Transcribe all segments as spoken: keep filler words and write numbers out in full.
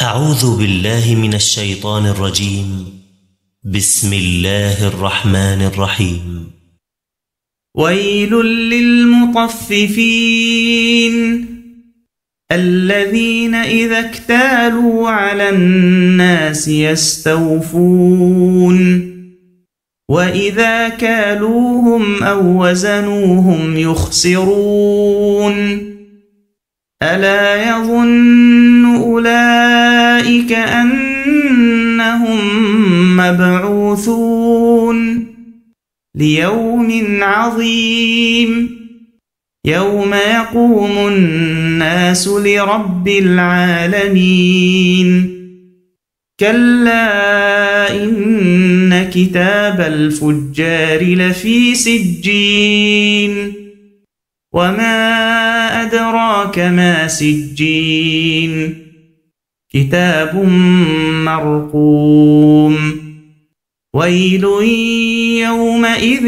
أعوذ بالله من الشيطان الرجيم. بسم الله الرحمن الرحيم. ويل للمطففين الذين إذا اكتالوا على الناس يستوفون وإذا كالوهم أو وزنوهم يخسرون ألا يظن أولئك أنهم مبعوثون ليوم عظيم يوم يقوم الناس لرب العالمين كلا إن كتاب الفجار لفي سجين وما أدراك ما سجين كتاب مرقوم ويل يومئذ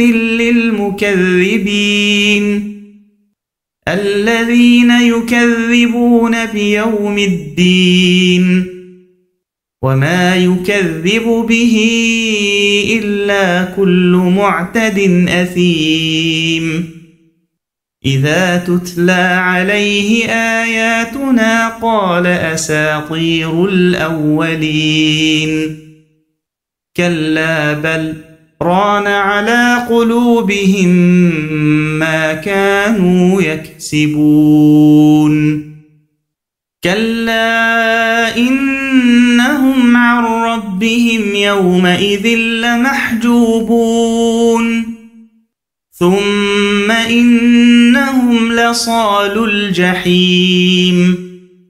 للمكذبين الذين يكذبون بيوم الدين وما يكذب به إلا كل معتد أثيم إذا تتلى عليه آياتنا قال أساطير الأولين كلا بل ران على قلوبهم ما كانوا يكسبون كلا إنهم عن ربهم يومئذ لمحجوبون ثم إنهم لصالو الجحيم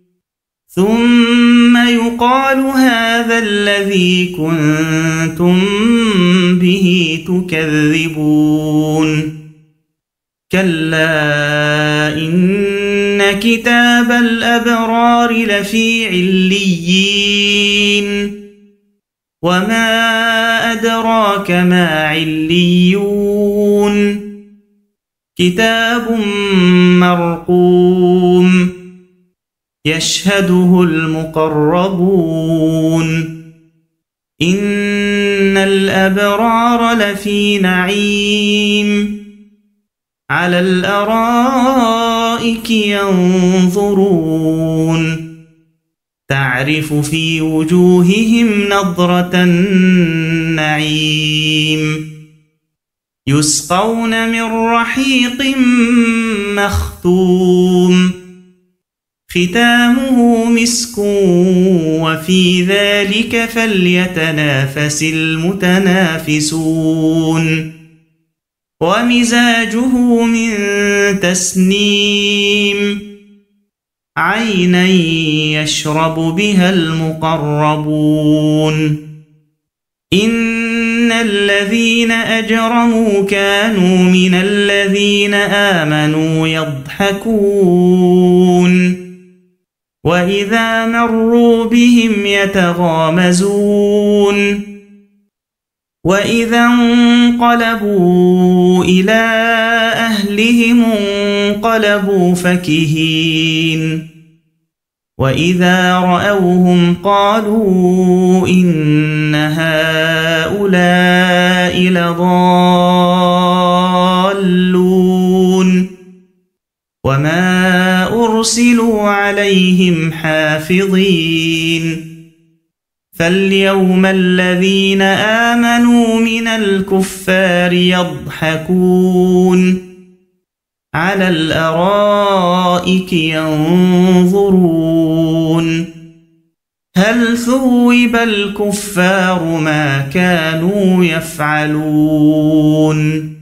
ثم يقال هذا الذي كنتم به تكذبون كلا إن كتاب الأبرار لفي عليين وما أدراك ما عليون كتاب مرقوم يشهده المقربون إن الأبرار لفي نعيم على الأرائك ينظرون تعرف في وجوههم نضرة النعيم يسقون من رحيق مختوم ختامه مسك وفي ذلك فليتنافس المتنافسون ومزاجه من تسنيم عينا يشرب بها المقربون إن الذين أجرموا كانوا من الذين آمنوا يضحكون وإذا مروا بهم يتغامزون وإذا انقلبوا إلى أهلهم انقلبوا فكهين وإذا رأوهم قالوا إن هؤلاء لضالون وما أرسلوا عليهم حافظين فاليوم الذين آمنوا من الكفار يضحكون على الأرائك ينظرون هل ثوب الكفار ما كانوا يفعلون